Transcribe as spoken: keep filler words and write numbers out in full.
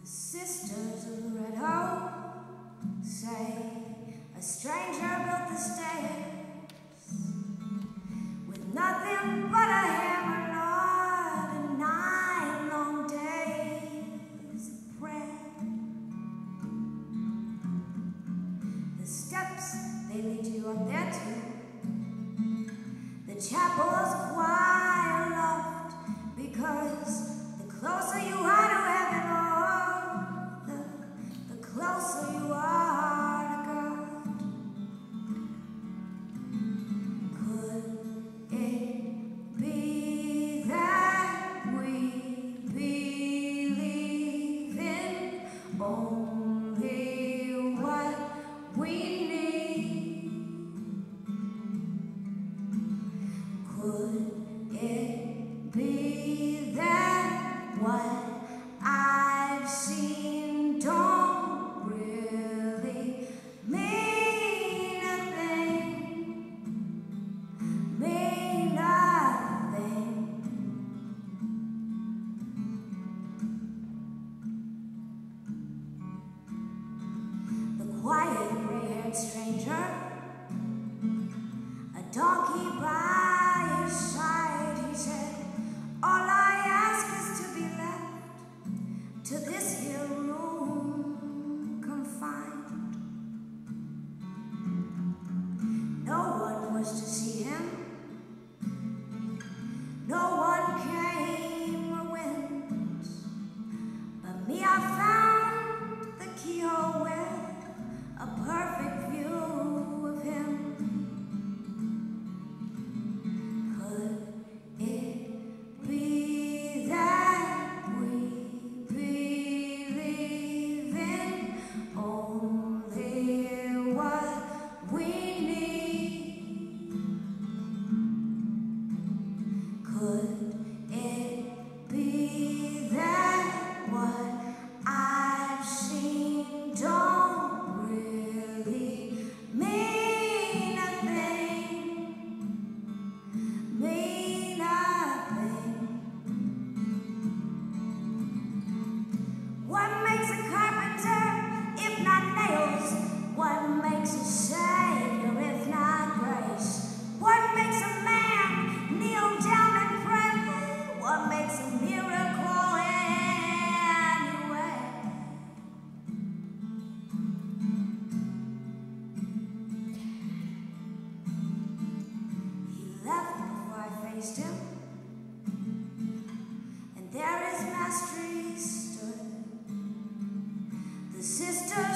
Sisters of the Red Hope say a stranger built the stairs with nothing but a hammer, Lord, and nine long days of prayer. The steps, they lead you up there too. The chapel's choir loved because the closer you are to heaven, closer you are to God. Could it be that we believe in only what we need? Could it be that what I've seen don't quiet, gray-haired stranger, a donkey by his side, he said, all I ask is to be left to this here room confined. No one was to see him, no one came or went, but me, I found the keyhole with a perfect view of him. Could it be that we believe in only what we need? Could it be that what I've seen don't really mean a thing, mean a thing? What makes a carpenter if not nails? What makes a savior if not grace? What makes a man kneel down and pray? What makes a miracle anyway? Left before I faced him, and there his mastery stood. The sisters